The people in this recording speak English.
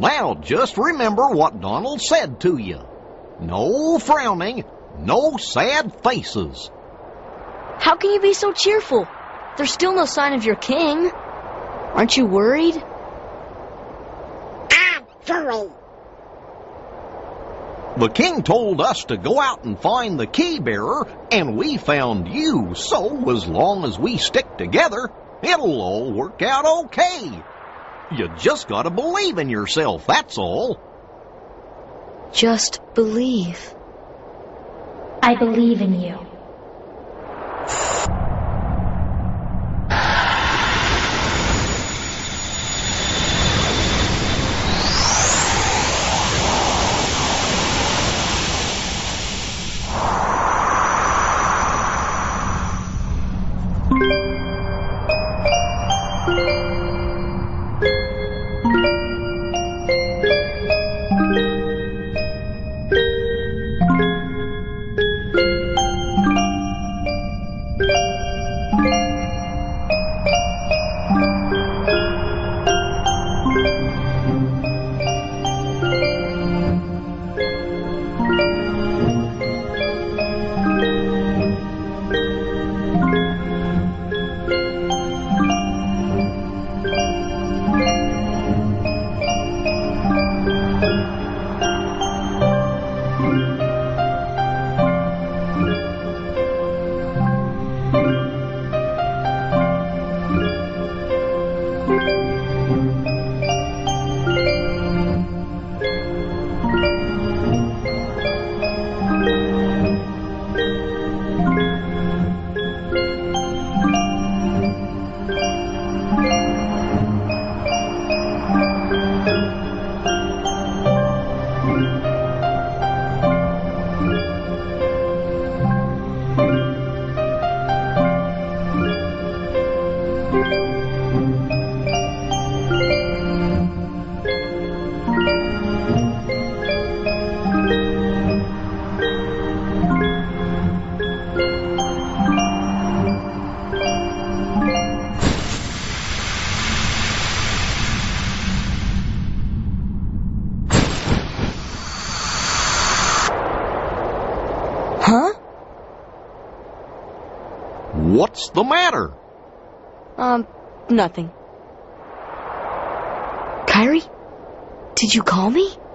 Now just remember what Donald said to you. No frowning, no sad faces. How can you be so cheerful? There's still no sign of your king. Aren't you worried? I'm worried. The king told us to go out and find the key bearer, and we found you, so as long as we stick together, it'll all work out okay. You just gotta believe in yourself, that's all. Just believe. I believe in you. Huh? What's the matter? Nothing. Kairi? Did you call me?